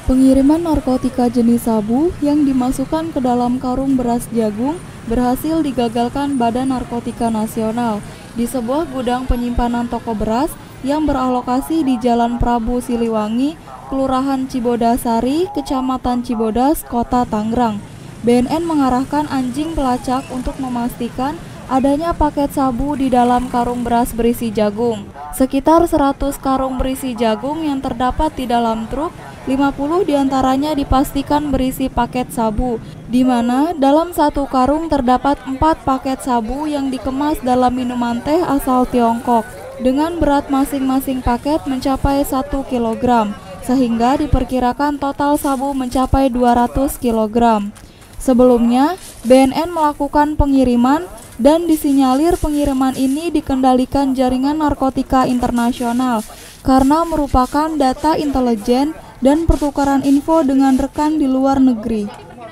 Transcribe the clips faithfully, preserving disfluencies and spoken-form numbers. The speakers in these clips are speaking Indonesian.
Pengiriman narkotika jenis sabu yang dimasukkan ke dalam karung beras jagung berhasil digagalkan Badan Narkotika Nasional di sebuah gudang penyimpanan toko beras yang beralokasi di Jalan Prabu Siliwangi, Kelurahan Cibodasari, Kecamatan Cibodas, Kota Tangerang. B N N mengarahkan anjing pelacak untuk memastikan adanya paket sabu di dalam karung beras berisi jagung. Sekitar seratus karung berisi jagung yang terdapat di dalam truk, lima puluh diantaranya dipastikan berisi paket sabu, di mana dalam satu karung terdapat empat paket sabu yang dikemas dalam minuman teh asal Tiongkok, dengan berat masing-masing paket mencapai satu kilogram, sehingga diperkirakan total sabu mencapai dua ratus kilogram. Sebelumnya, B N N melakukan pengiriman dan disinyalir pengiriman ini dikendalikan jaringan narkotika internasional karena merupakan data intelijen dan pertukaran info dengan rekan di luar negeri.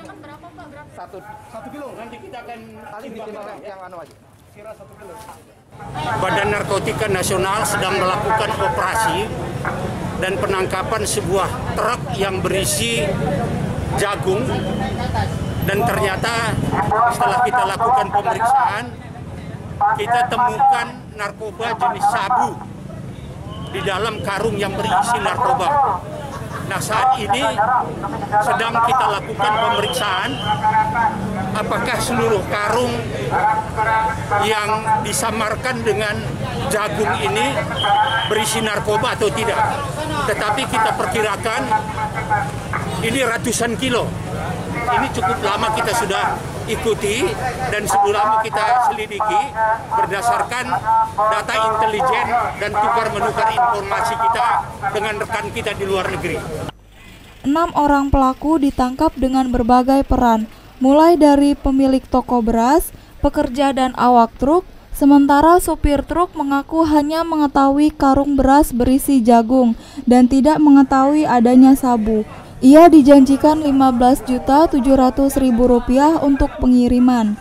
Badan Narkotika Nasional sedang melakukan operasi dan penangkapan sebuah truk yang berisi jagung, dan ternyata setelah kita lakukan pemeriksaan, kita temukan narkoba jenis sabu di dalam karung yang berisi narkoba. Nah, saat ini sedang kita lakukan pemeriksaan apakah seluruh karung yang disamarkan dengan jagung ini berisi narkoba atau tidak. Tetapi kita perkirakan ini ratusan kilo. Ini cukup lama kita sudah ikuti dan sudah lama kita selidiki berdasarkan data intelijen dan tukar-menukar informasi kita dengan rekan kita di luar negeri. Enam orang pelaku ditangkap dengan berbagai peran, mulai dari pemilik toko beras, pekerja dan awak truk, sementara sopir truk mengaku hanya mengetahui karung beras berisi jagung dan tidak mengetahui adanya sabu. Ia dijanjikan lima belas juta tujuh ratus ribu rupiah untuk pengiriman.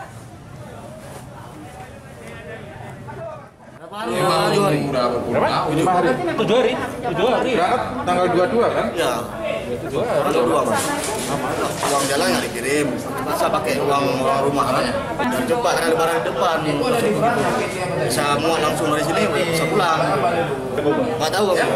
Tujuh hari. Tujuh hari. Tujuh hari. Tujuh hari. Berangkat tanggal dua puluh dua kan? Ya. Tujuh hari. Tanggal dua mas. Uang jalan nggak dikirim. Masa pakai uang rumah namanya? Dan cepat karena lebaran di depan. Bisa muat langsung dari sini bisa pulang. Nggak tahu kami.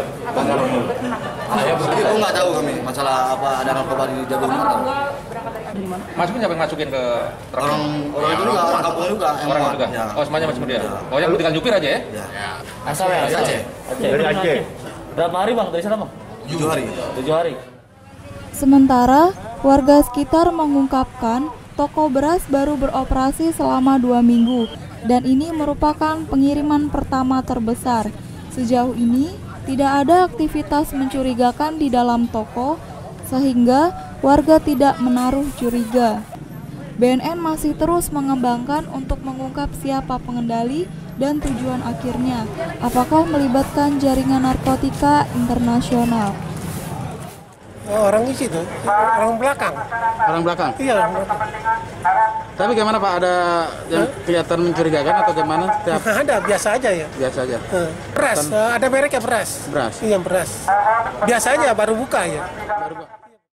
Jadi nggak tahu kami masalah apa ada narkoba di jagung nggak tahu. Masukin siapa yang masukin ke truk? Orang orang itu juga orang kampung juga. Orang juga. Ya. Oh semuanya masuk dia. Oh yang tinggal jupir aja ya? Ya. Asal ya? Asal Aceh. Dari Aceh. Berapa hari bang dari sana bang? Tujuh hari. Tujuh hari. Sementara warga sekitar mengungkapkan toko beras baru beroperasi selama dua minggu dan ini merupakan pengiriman pertama terbesar. Sejauh ini tidak ada aktivitas mencurigakan di dalam toko sehingga warga tidak menaruh curiga. B N N masih terus mengembangkan untuk mengungkap siapa pengendali dan tujuan akhirnya, apakah melibatkan jaringan narkotika internasional. Orang di situ, orang belakang. Orang belakang? Iya, orang belakang. Tapi gimana Pak, ada yang kelihatan mencurigakan atau gimana? Setiap... Ada, biasa aja ya. Biasa aja? Beras, ada mereknya beras. Beras? Iya, beras. Biasa aja, baru buka ya. Baru buka.